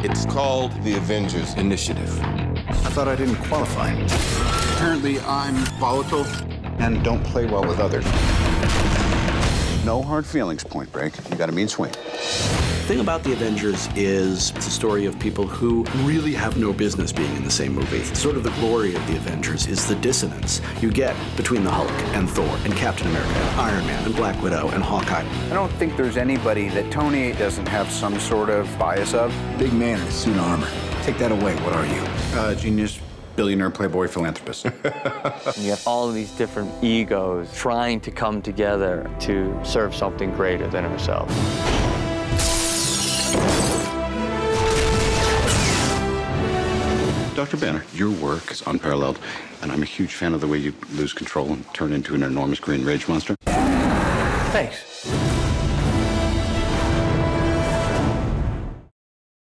It's called the Avengers Initiative. I thought I didn't qualify. Apparently, I'm volatile. And don't play well with others. No hard feelings, Point Break. You got a mean swing. The thing about the Avengers is it's a story of people who really have no business being in the same movie. Sort of the glory of the Avengers is the dissonance you get between the Hulk and Thor and Captain America and Iron Man and Black Widow and Hawkeye. I don't think there's anybody that Tony doesn't have some sort of bias of. Big man in a suit of armor. Take that away. What are you? Genius, billionaire, playboy, philanthropist. And you have all of these different egos trying to come together to serve something greater than ourselves. Dr. Banner, your work is unparalleled, and I'm a huge fan of the way you lose control and turn into an enormous green rage monster. Thanks.